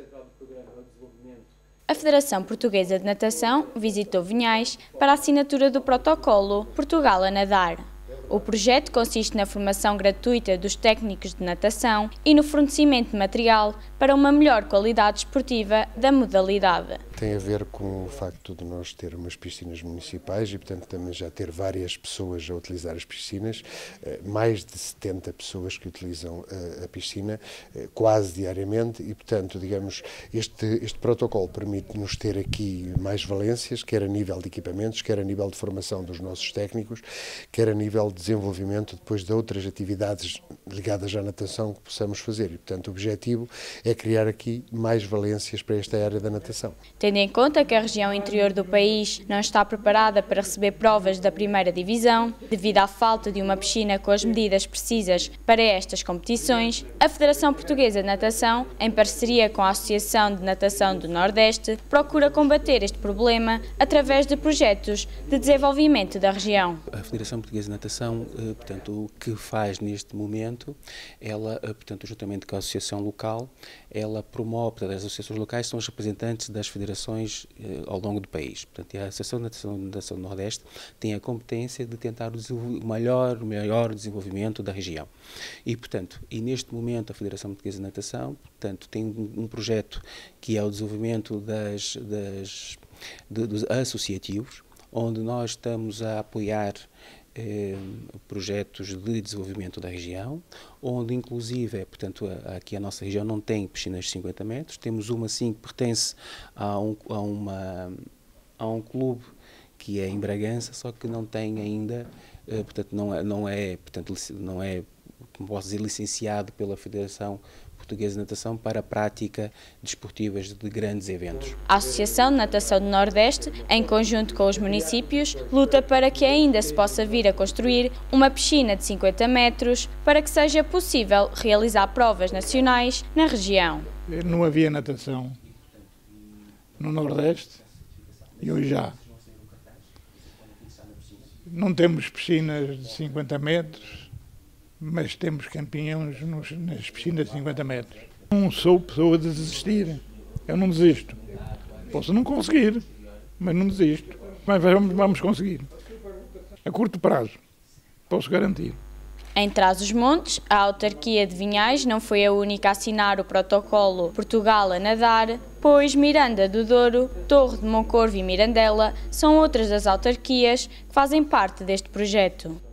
A Federação Portuguesa de Natação visitou Vinhais para a assinatura do protocolo Portugal a Nadar. O projeto consiste na formação gratuita dos técnicos de natação e no fornecimento de material para uma melhor qualidade esportiva da modalidade. Tem a ver com o facto de nós ter umas piscinas municipais e, portanto, também já ter várias pessoas a utilizar as piscinas, mais de 70 pessoas que utilizam a piscina quase diariamente e, portanto, digamos, este protocolo permite-nos ter aqui mais valências, quer a nível de equipamentos, quer a nível de formação dos nossos técnicos, quer a nível de desenvolvimento depois de outras atividades ligadas à natação que possamos fazer. E, portanto, o objetivo é criar aqui mais valências para esta área da natação. Tendo em conta que a região interior do país não está preparada para receber provas da primeira divisão, devido à falta de uma piscina com as medidas precisas para estas competições, a Federação Portuguesa de Natação, em parceria com a Associação de Natação do Nordeste, procura combater este problema através de projetos de desenvolvimento da região. A Federação Portuguesa de Natação, portanto, o que faz neste momento, ela, portanto, juntamente com a Associação Local, ela promove, portanto, as associações locais são os representantes das federações ao longo do país. Portanto, a Associação de Natação do Nordeste tem a competência de tentar o melhor desenvolvimento da região. E, portanto, neste momento a Federação Portuguesa de Natação, portanto, tem um projeto que é o desenvolvimento dos associativos, onde nós estamos a apoiar projetos de desenvolvimento da região, onde inclusive, portanto, aqui a nossa região não tem piscinas de 50 metros, temos uma sim que pertence a um clube que é em Bragança, só que não tem ainda, portanto, não é, como posso dizer, licenciado pela Federação Portuguesa de Natação para a prática desportivas de grandes eventos. A Associação de Natação do Nordeste, em conjunto com os municípios, luta para que ainda se possa vir a construir uma piscina de 50 metros para que seja possível realizar provas nacionais na região. Não havia natação no Nordeste e hoje já. Não temos piscinas de 50 metros, mas temos campeões nas piscinas de 50 metros. Não sou pessoa de desistir, eu não desisto. Posso não conseguir, mas não desisto. Mas vamos conseguir. A curto prazo, posso garantir. Em Trás-os-Montes, a autarquia de Vinhais não foi a única a assinar o protocolo Portugal a Nadar, pois Miranda do Douro, Torre de Moncorvo e Mirandela são outras das autarquias que fazem parte deste projeto.